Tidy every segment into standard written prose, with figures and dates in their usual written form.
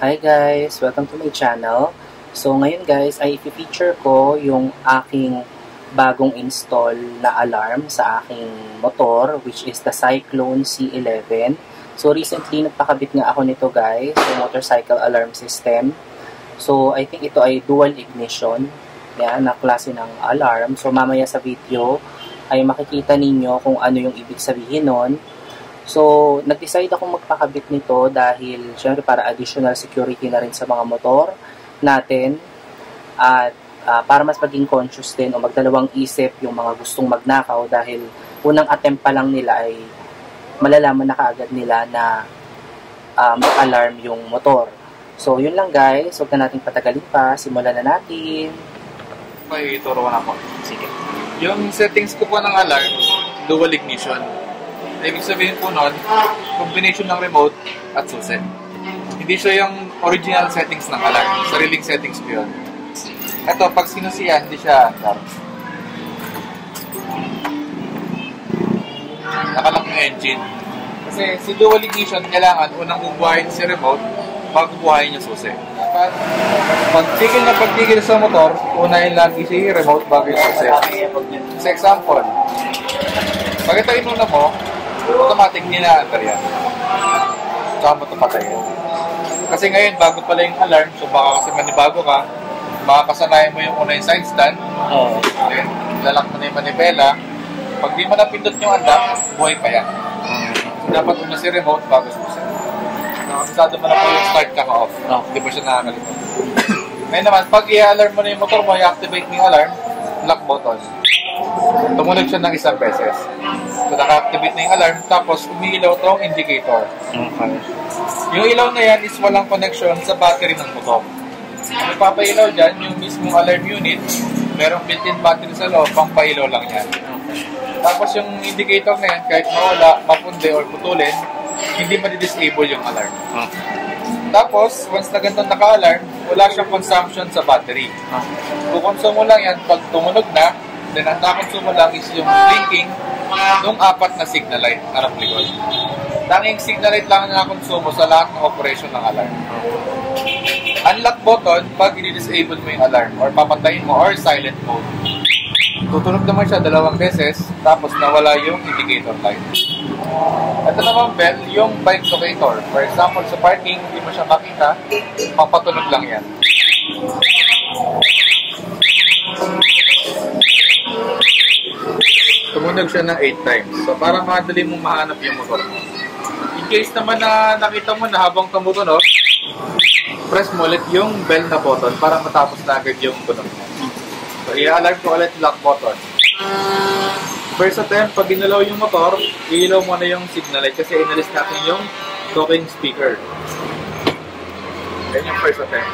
Hi guys! Welcome to my channel. So ngayon guys ay i-feature ko yung aking bagong install na alarm sa aking motor, which is the Cyclone C11. So recently nagpakabit nga ako nito guys, yung motorcycle alarm system. So I think ito ay dual ignition, yan, na klase ng alarm. So mamaya sa video ay makikita ninyo kung ano yung ibig sabihin nun. So, nag-decide akong magpakabit nito dahil syempre para additional security na rin sa mga motor natin at para mas maging conscious din o magdalawang isip yung mga gustong magnakaw dahil unang attempt pa lang nila ay malalaman na kaagad nila na mag-alarm yung motor. So, yun lang guys. Huwag na natin patagalin pa. Simulan na natin. Okay, turuan ako. Sige. Yung settings ko po ng alarm, dual ignition. Ibig sabihin po nun, combination ng remote at susi. Hindi siya yung original settings ng alarm. Sariling settings ko yun. Ito, pag sinusiyan, hindi siya alarm. Nakalock yung engine. Kasi si dual ignition, kailangan unang bubuhayin si remote bago buhayin yung susi. Pagtigil na pagtigil sa motor, unahin lagi si remote bago yung susi. Sa example, pag ito inuna mo, automatic nila-under yan. Saka mo ito patayin. Kasi ngayon, bago pala yung alarm, so baka kasi manibago ka, makakasanayan mo yung una yung side stand, then lalak mo na yung manibela. Pag di mo napindot yung unlock, buhay pa yan. So dapat una si remote bago susi. Nakakasado mo na po yung start ka-off. Hindi mo siya nakakalimutan. Ngayon naman, pag i-alarm mo na yung motor mo, i-activate mo yung alarm, lock button. Tumunog siya ng isang beses. So, naka-activate na yung alarm, tapos umiilaw itong indicator. Okay. Yung ilaw na yan is walang connection sa battery ng motor. Ang papailaw dyan, yung mismong alarm unit, merong built-in battery sa loob, pang pailaw lang yan. Tapos yung indicator na yan, kahit mawala, mapundi or putulin, hindi ma-disable yung alarm. Tapos, once na ganito naka-alarm, wala siyang consumption sa battery. Kukonsumo lang yan pag tumunog na, then ang nakonsumo lang is yung blinking nung apat na signal light harap likod. Tanging signal light lang ang nakonsumo sa lahat ng operation ng alarm. Unlock button pag i-disable mo yung alarm or papatayin mo or silent mode. Tutunog naman siya 2 beses tapos nawala yung indicator light. Ito naman bell, yung bike locator. For example, sa parking, hindi mo siya makita, papatunog lang yan. Tumunog siya ng 8 times. So, para madali mong mahanap yung motor mo. In case naman na nakita mo na habang tumutunog, press mo ulit yung bell na button para matapos na agad yung tunog mo. So, i-alarm ko ulit lock button. First attempt, pag ginalaw yung motor, i-ilaw mo na yung signal light kasi inalis natin yung talking speaker. Yan yung first attempt.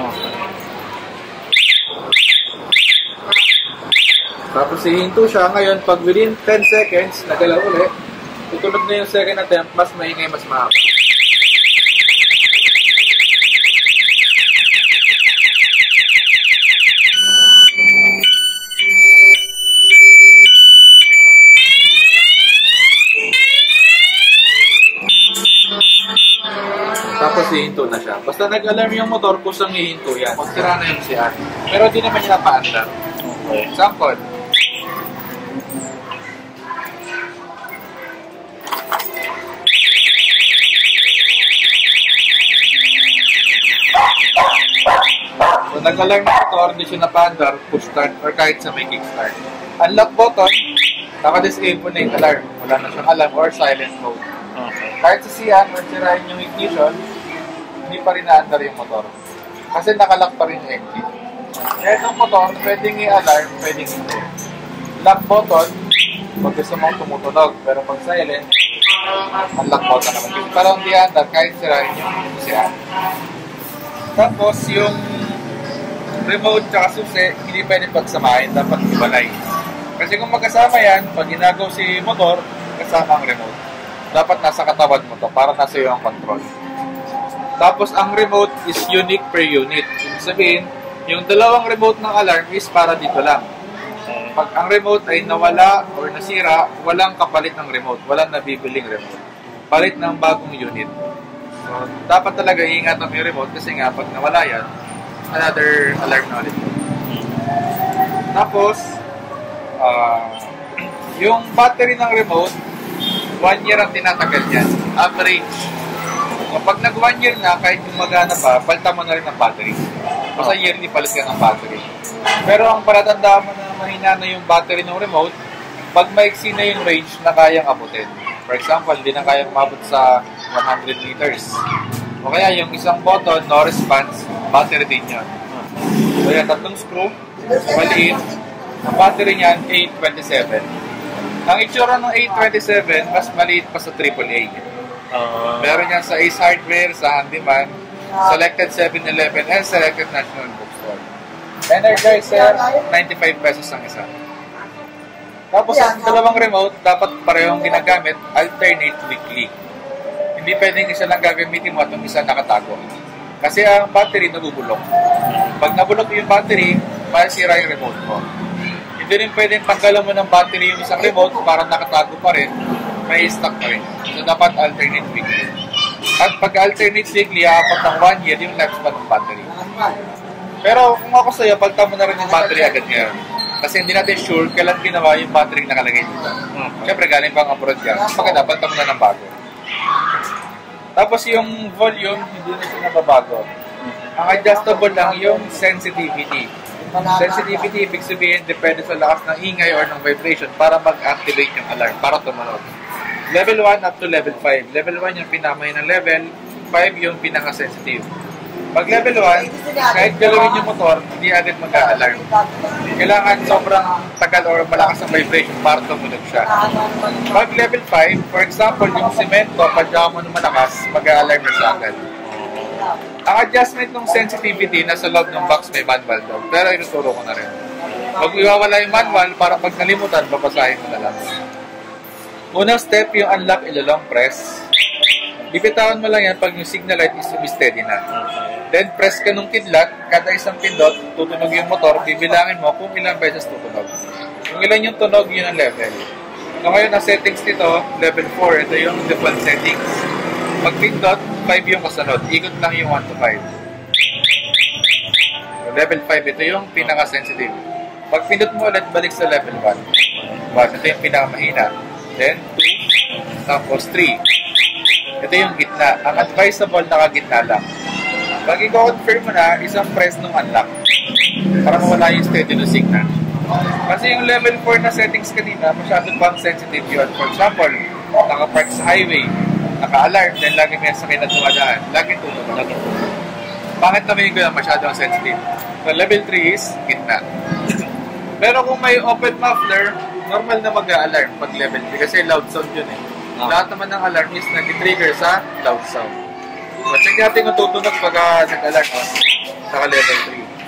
Tapos hihinto siya. Ngayon, pag within 10 seconds, nagalaw ulit, tutunog na yung second attempt, mas maingay, mas mahaba. Tapos hihinto na siya. Basta nag-alarm yung motor, kusang hihinto yan. Magsira na yung siyan. Pero di naman niya napaandar. Okay. Example. So, nag-alarm na motor, hindi siya napaandar, push start, or kahit sa may kickstart. Unlock button, naka-disable na yung alarm. Wala na siyang alarm or silent mode. Okay. Kahit sisiyan or sirain yung ignition, hindi pa rin naandar yung motor. Kasi nakalock pa rin yung engine. Kaya itong motor, pwedeng i-alarm, pwedeng hindi. Lock button, pag gusto mong tumutunog. Pero pag silent, unlock button naman. Kasi parang hindi andar, kahit sirain yung sisiyan. Tapos, yung remote tsaka susi, hindi pwede pagsamahin, dapat ibalay. Kasi kung magkasama yan, pag ginagaw si motor, kasama ang remote. Dapat nasa katawan mo to para nasa iyo ang control. Tapos ang remote is unique per unit. Ibig sabihin, yung dalawang remote ng alarm is para dito lang. Pag ang remote ay nawala or nasira, walang kapalit ng remote. Walang nabibiling remote. Palit ng bagong unit. So, dapat talaga iingatan mo yung remote kasi nga pag nawala yan, another alarm na ulit. Tapos, yung battery ng remote, 1 year ang tinatagal yan. Average. Kapag nag 1 year na, kahit yung magana pa, palitan mo na rin ang battery. Basta yearly palit ka ng battery. Pero ang palatandaan mo na mahina na yung battery ng remote, pag maiksi na yung range na kayang abutin. For example, hindi na kayang mabot sa 100 meters. O kaya yung isang button, no response, battery din yun. So yan, 3 screw, maliit. Ang battery niyan, 827. Ang itsura ng 827, mas maliit pa sa AAA. Meron yan sa Ace Hardware, sa Handyman, selected 7-Eleven, and selected National Bookstore. Energizer, 95 pesos ang isa. Tapos ang dalawang remote, dapat parehong ginagamit, alternate weekly. Hindi pwedeng isa lang gagamitin mo at yung isa nakatago. Kasi ang battery nabubulok. Pag nabulok yung battery, masira yung remote mo. Hindi rin pwedeng tanggalan mo ng battery yung isang remote para nakatago pa rin, may stock pa rin. So, dapat alternate weekly. At pag alternate weekly, apat ng 1 year yung lifespan ng battery. Pero kung ako sa'yo, pagta mo na rin yung battery agad ngayon. Kasi hindi natin sure kailan ginawa yung battery nakalagay dito. Siyempre, galing pang abroad yan. Maganda, pagta mo na ng bago. Tapos yung volume, hindi na siya nababago. Ang adjustable lang yung sensitivity. Sensitivity, ibig sabihin, depende sa lakas ng ingay or ng vibration para mag-activate yung alarm, para tumunod. Level 1 up to level 5. Level 1 yung pinamay ng level, 5 yung pinaka-sensitive. Pag level 1, kahit galawin yung motor, hindi agad mag-a-alarm. Kailangan sobrang tagal or malakas ang vibration para tumunog siya. Pag level 5, for example, yung semento, pag mo ng malakas, mag-a-alarm na siya agad. Ang adjustment ng sensitivity nasa loob ng box may manual daw. Pero inuturo ko na rin. Pag iwawala yung manual, para pag nalimutan, babasahin mo na lang. Unang step, yung unlock, ilolong press. Bibitawan mo lang yan pag yung signal light is steady na. Then press ka nung kidlat, kada isang pindot, tutunog yung motor, bibilangin mo kung ilang beses tutunog. Kung ilan yung tunog, yun ang level. So ngayon, ang settings nito, level 4, ito yung default settings. Pag pindot, 5 yung kasunod. Ikot lang yung 1 to 5. So, level 5, ito yung pinaka-sensitive. Pag pindot mo ulit, balik sa level 1. 1, ito yung pinaka-mahina. Then, 2, tapos 3. Ito yung gitna. Ang advisable, nakagitna lang. Pag i-confirm mo na, isang press ng unlock. Para mawala yung steady no signal. Kasi yung level 4 na settings kanina, masyado pang sensitive yun. For example, naka-park sa highway, naka-alarm, then lagi may sakay na tumadaan. Lagi tutunog. Bakit naman yung gano'n masyadong sensitive? So, level 3 is gitna. Pero kung may open muffler, normal na mag-a-alarm pag level 3 kasi loud sound yun eh. Lahat naman ng alarm is nag-trigger sa loud sound. So, check natin kung tutunog pag nag-alarm sa level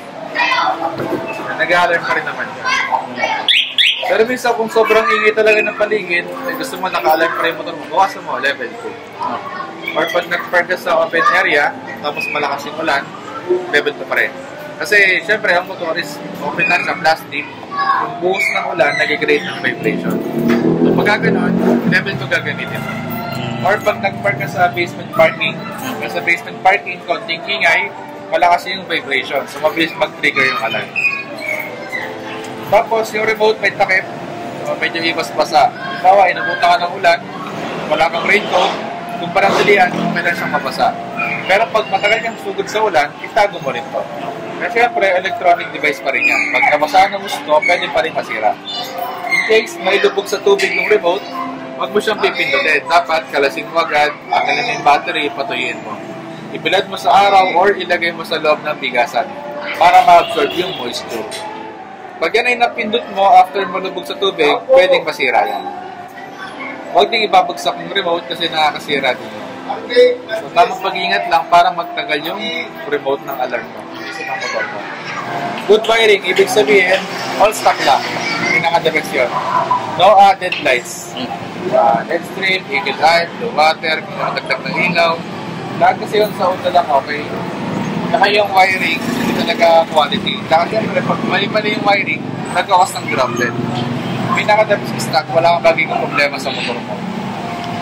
3. Nag-alarm pa rin naman siya. Pero minsan kung sobrang ingay talaga ng paligid, gusto mo naka-alarm pa rin motor mo, bawasan mo, level 2. Or pag nag-park ka sa open area, tapos malakas yung ulan, level 2 pa rin. Kasi syempre ang motor is open na sa plastic, yung buhos ng ulan, nag-create ng vibration. So pag gano'n, level 2 gagamitin mo. Or pag nag-park ka sa basement parking, sa basement parking, konting ingay, malakas yung vibration. So mabilis mag-trigger yung alarm. Tapos yung remote may takip, medyo ibas-basa. Halimbawa, inabutan ka ng ulan, wala kang raincoat, kung parang dalian, may lang siyang mabasa. Pero pag matagal kang sugod sa ulan, itago mo rin to. Kasi syempre, electronic device pa rin yan. Pag nabasaan ng gusto, pwede pa rin masira. In case may lubog sa tubig ng remote, wag mo siyang pipindutin. Dapat kalasin mo agad, tanggalin mo yung battery, patuyin mo. Ibilad mo sa araw or ilagay mo sa loob ng bigasan para ma-absorb yung moisture. Pag yan ay napindot mo after malubog sa tubig, pwedeng masira yan. Huwag din ibabagsak yung remote kasi nakakasira din yun. So, tamang pag-iingat lang para magtagal yung remote ng alarm mo. Ng motor mo. Good wiring, ibig sabihin, all stock lang. Pinaka-direksyon. No added lights. LED strip, eagle eye, blue water, pinakadagdag ng ilaw. Lahat kasi yun sa una lang okay. Saka yung wiring, hindi talaga quality. Saka siyempre, pag mali-mali yung wiring, nagkakas ng grounded. Pinakadabis stock, wala kang magiging problema sa motor mo.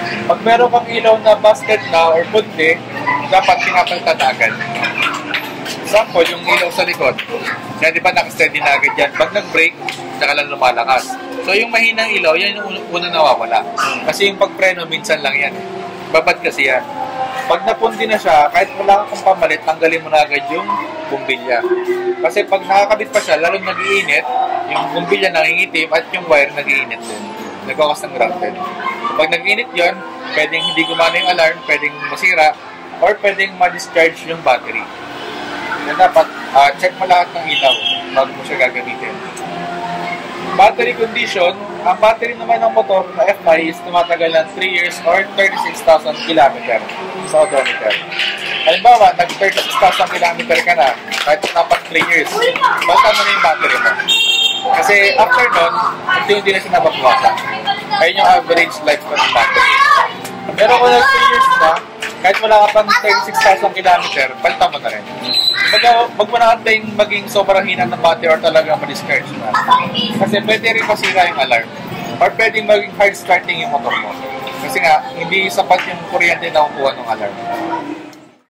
Pag meron kang ilaw na busted na or punti, dapat pinapalitan na agad. Example, yung ilaw sa likod. Kaya di ba nakasteady na agad yan. Pag nag-break, saka lang lumalakas. So yung mahinang ilaw, yan yung una nawawala. Kasi yung pagpreno, minsan lang yan. Babad kasi yan. Pag napundi na siya, kahit wala kang pamalit, tanggalin mo na agad yung bumbilya. Kasi pag nakakabit pa siya, lalong nag-iinit, yung bumbilya nangingitim at yung wire nag-iinit din. Nagkakas ng grounded. Pag nag-iinit yun, pwedeng hindi gumana yung alarm, pwedeng masira, or pwedeng ma-discharge yung battery. Yan dapat, check mo lahat ng ilaw bago mo siya gagamitin. Battery condition, ang battery naman ng motor na FI is tumatagal ng 3 years or 36,000 km sa odometer. Halimbawa, nag-36,000 km ka na, kahit dapat 3 years, basta mo na yung battery mo. Kasi after nun, hindi na siya nababawasan. Ayun yung average life ng battery. Pero kung nag 3 years na, kahit wala ka pang 36,000 km, palitan mo na rin. Wag mo na antayin maging sobrang hina ng battery or talaga ma-discourage na. Kasi pwede rin masira yung alarm. Or pwede maging hard starting yung motor mo. Kasi nga, hindi sapat yung kuryente na kukuha ng alarm.